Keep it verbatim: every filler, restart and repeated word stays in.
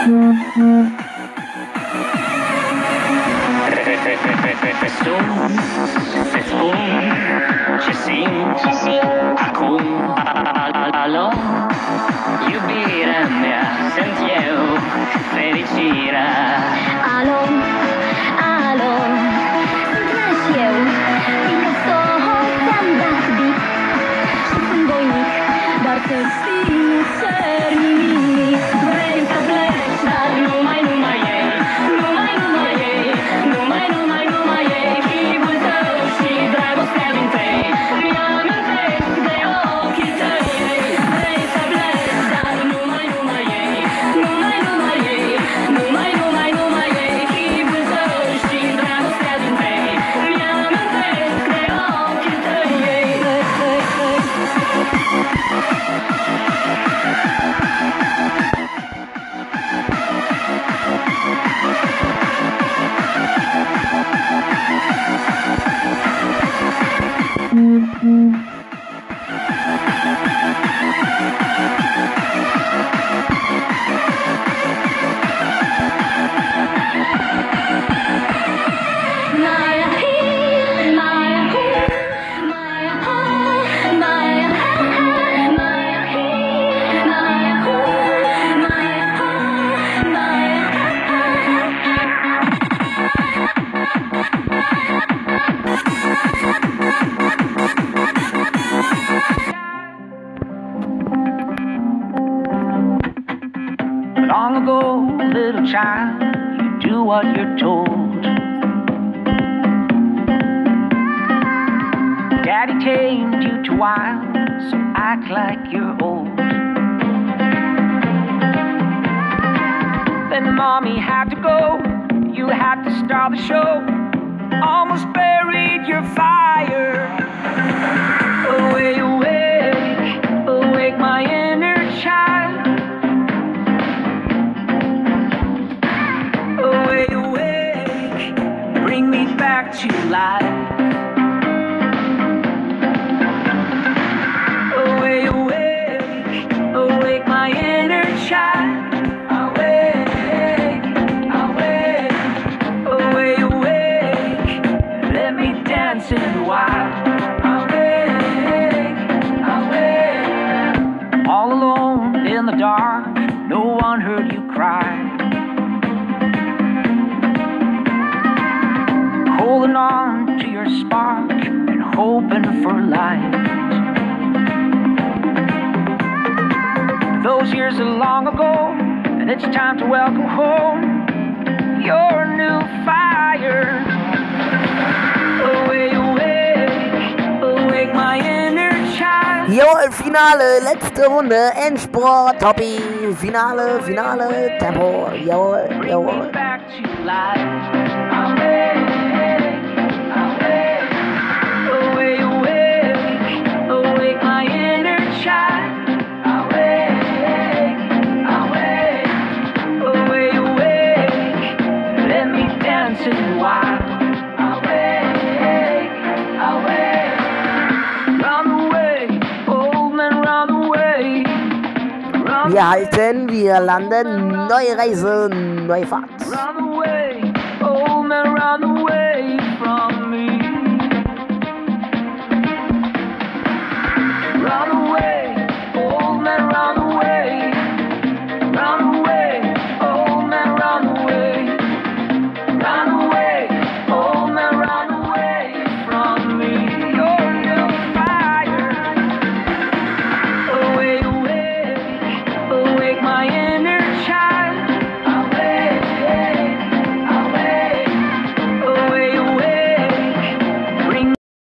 Ce simt acum, alo, iubirea mea, sunt eu, fericirea. Alo, alo, sunt și eu, Picasso ți-am dat bip și sunt voinic, dar să știi, nu cer nimic. Vrei să pleci, dar numai, numai ei, numai, numai ei, numai, numai, numai ei, chipul tău și dragostea din tăi, mi-amintesc de ochii tăi. Vrei să pleci, dar numai, numai ei, numai, numai ei, numai, numai, numai ei, chipul tău și dragostea din tăi, mi-amintesc de ochii tăi. Maya hi, Maya hu, Maya ha, Maya ha, Maya hi, Maya hu, Maya ha, Maya Long ago, little child, you do what you're told. Daddy tamed you to wild, so act like you're old. Then mommy had to go, you had to start the show. Almost buried your fire. Awake, awake, awake my inner child. Awake, awake, bring me back to life. Awake, awake, awake my inner child. Awake, awake, awake, awake, let me dance in the wild. Awake, awake, all alone in the dark, no one heard you cry. Holding on to your spark and hoping for light. Those years are long ago, and it's time to welcome home your new fire. Awake, awake, awake my inner child. Jawohl, Finale, letzte Runde, Endspurt, Toppi, Finale, Finale, Tempo, jawohl, jawohl. Back to life. Awake, awake, awake, awake, awake my inner child. Awake, awake, awake, awake, let me dance in the wild. Awake, awake, run away, old man, run away. Run Wir halten, wir landen, neue Reise, neue Fahrt. Run away, old man, run away.